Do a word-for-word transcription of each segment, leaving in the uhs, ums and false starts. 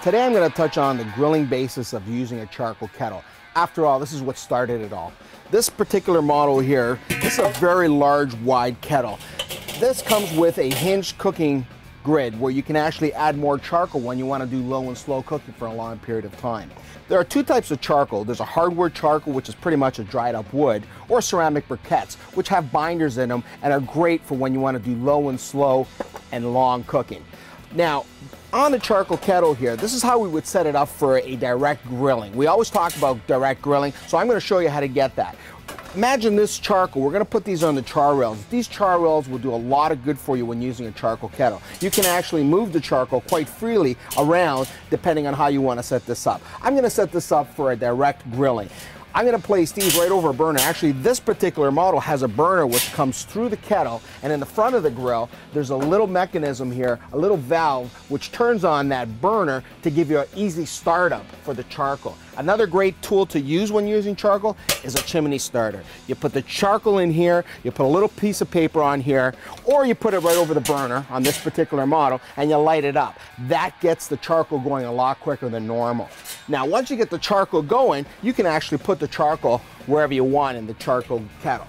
Today I'm going to touch on the grilling basis of using a charcoal kettle. After all, this is what started it all. This particular model here, this is a very large, wide kettle. This comes with a hinged cooking grid where you can actually add more charcoal when you want to do low and slow cooking for a long period of time. There are two types of charcoal. There's a hardwood charcoal, which is pretty much a dried up wood, or ceramic briquettes, which have binders in them and are great for when you want to do low and slow and long cooking. Now, on the charcoal kettle here, this is how we would set it up for a direct grilling. We always talk about direct grilling, so I'm going to show you how to get that. Imagine this charcoal. We're going to put these on the char rails. These char rails will do a lot of good for you when using a charcoal kettle. You can actually move the charcoal quite freely around depending on how you want to set this up. I'm going to set this up for a direct grilling. I'm going to place these right over a burner. Actually, this particular model has a burner which comes through the kettle, and in the front of the grill, there's a little mechanism here, a little valve, which turns on that burner to give you an easy startup for the charcoal. Another great tool to use when using charcoal is a chimney starter. You put the charcoal in here, you put a little piece of paper on here, or you put it right over the burner on this particular model, and you light it up. That gets the charcoal going a lot quicker than normal. Now, once you get the charcoal going, you can actually put the charcoal wherever you want in the charcoal kettle.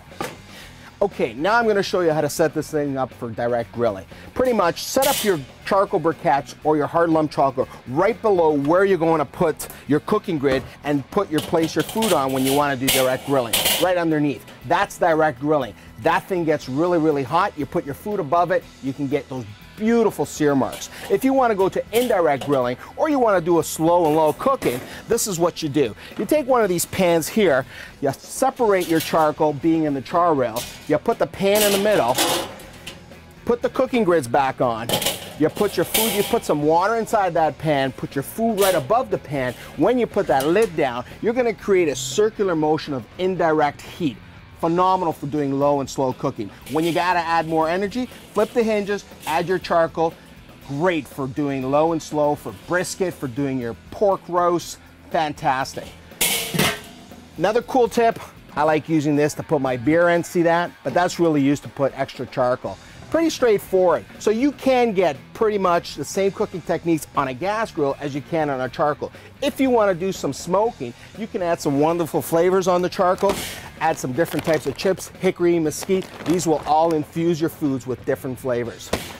Okay, now I'm going to show you how to set this thing up for direct grilling. Pretty much set up your charcoal briquettes or your hard lump charcoal right below where you're going to put your cooking grid and put your place your food on when you want to do direct grilling, right underneath. That's direct grilling. That thing gets really, really hot. You put your food above it, you can get those beautiful sear marks. If you want to go to indirect grilling or you want to do a slow and low cooking, this is what you do. You take one of these pans here, you separate your charcoal being in the char rail, you put the pan in the middle, put the cooking grids back on, you put your food, you put some water inside that pan, put your food right above the pan. When you put that lid down, you're going to create a circular motion of indirect heat. Phenomenal for doing low and slow cooking. When you gotta add more energy, flip the hinges, add your charcoal. Great for doing low and slow, for brisket, for doing your pork roast. Fantastic. Another cool tip, I like using this to put my beer in, see that? But that's really used to put extra charcoal. Pretty straightforward. So you can get pretty much the same cooking techniques on a gas grill as you can on a charcoal. If you want to do some smoking, you can add some wonderful flavors on the charcoal, add some different types of chips, hickory, mesquite. These will all infuse your foods with different flavors.